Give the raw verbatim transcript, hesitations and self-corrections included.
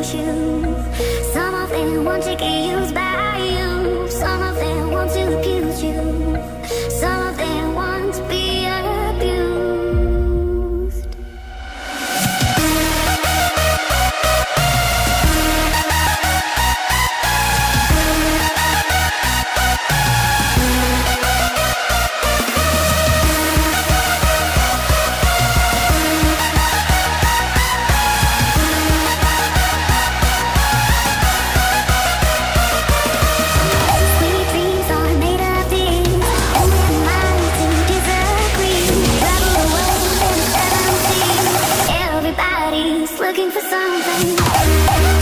use you. Some of them want to get used by you. Some of them want to abuse you. Some of them want to be abused. Sweet dreams are made of these, only our minds to disagree. Travel the world in seven seas. Everybody's looking for something.